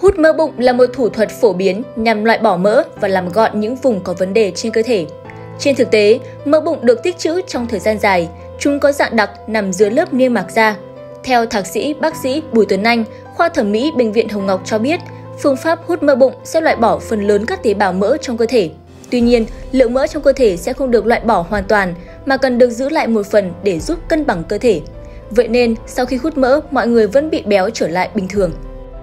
Hút mỡ bụng là một thủ thuật phổ biến nhằm loại bỏ mỡ và làm gọn những vùng có vấn đề trên cơ thể. Trên thực tế, mỡ bụng được tích trữ trong thời gian dài, chúng có dạng đặc nằm dưới lớp niêm mạc da. Theo thạc sĩ bác sĩ Bùi Tuấn Anh, khoa thẩm mỹ Bệnh viện Hồng Ngọc cho biết, phương pháp hút mỡ bụng sẽ loại bỏ phần lớn các tế bào mỡ trong cơ thể. Tuy nhiên, lượng mỡ trong cơ thể sẽ không được loại bỏ hoàn toàn mà cần được giữ lại một phần để giúp cân bằng cơ thể. Vậy nên, sau khi hút mỡ, mọi người vẫn bị béo trở lại bình thường.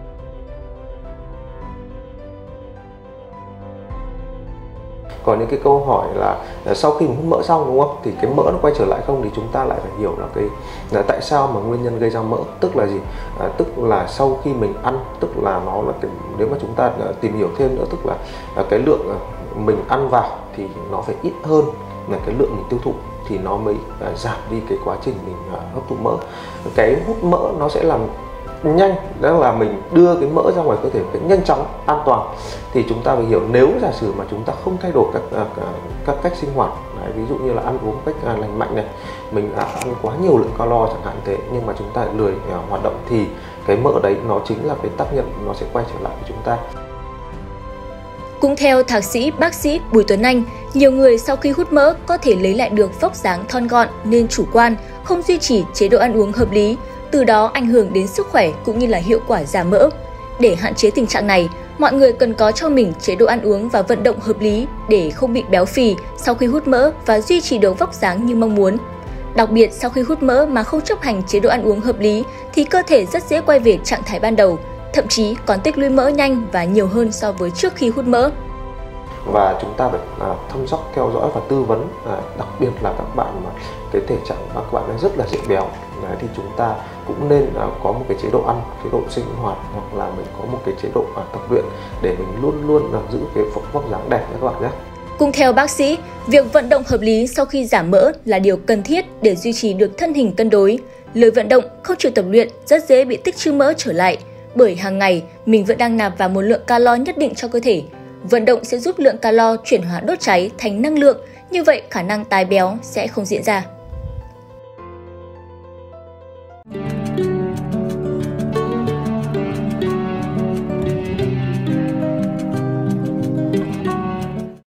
Có những cái câu hỏi là sau khi hút mỡ xong, đúng không, thì cái mỡ nó quay trở lại không, thì chúng ta lại phải hiểu là tại sao mà nguyên nhân gây ra mỡ, tức là gì? Tức là sau khi mình ăn, tức là nó là nếu mà chúng ta tìm hiểu thêm nữa, tức là cái lượng mình ăn vào thì nó phải ít hơn là cái lượng mình tiêu thụ, thì nó mới giảm đi cái quá trình mình hấp thụ mỡ. Cái hút mỡ nó sẽ làm nhanh, đó là mình đưa cái mỡ ra ngoài cơ thể một nhanh chóng, an toàn. Thì chúng ta phải hiểu, nếu giả sử mà chúng ta không thay đổi các cách sinh hoạt, ví dụ như là ăn uống cách lành mạnh này, mình ăn quá nhiều lượng calo chẳng hạn thế, nhưng mà chúng ta lười hoạt động, thì cái mỡ đấy nó chính là cái tác nhân, nó sẽ quay trở lại với chúng ta. Cũng theo thạc sĩ bác sĩ Bùi Tuấn Anh, nhiều người sau khi hút mỡ có thể lấy lại được vóc dáng thon gọn nên chủ quan, không duy trì chế độ ăn uống hợp lý, từ đó ảnh hưởng đến sức khỏe cũng như là hiệu quả giảm mỡ. Để hạn chế tình trạng này, mọi người cần có cho mình chế độ ăn uống và vận động hợp lý để không bị béo phì sau khi hút mỡ và duy trì được vóc dáng như mong muốn. Đặc biệt, sau khi hút mỡ mà không chấp hành chế độ ăn uống hợp lý thì cơ thể rất dễ quay về trạng thái ban đầu, thậm chí còn tích lũy mỡ nhanh và nhiều hơn so với trước khi hút mỡ. Và chúng ta phải chăm sóc, theo dõi và tư vấn, đặc biệt là các bạn mà cái thể trạng mà các bạn rất là dễ béo, thì chúng ta cũng nên có một cái chế độ ăn, chế độ sinh hoạt, hoặc là mình có một cái chế độ tập luyện để mình luôn luôn giữ cái vóc dáng đẹp nha các bạn nhé. Cũng theo bác sĩ, việc vận động hợp lý sau khi giảm mỡ là điều cần thiết để duy trì được thân hình cân đối. Lười vận động, không chịu tập luyện rất dễ bị tích trữ mỡ trở lại, bởi hàng ngày mình vẫn đang nạp vào một lượng calo nhất định cho cơ thể. Vận động sẽ giúp lượng calo chuyển hóa đốt cháy thành năng lượng, như vậy khả năng tái béo sẽ không diễn ra.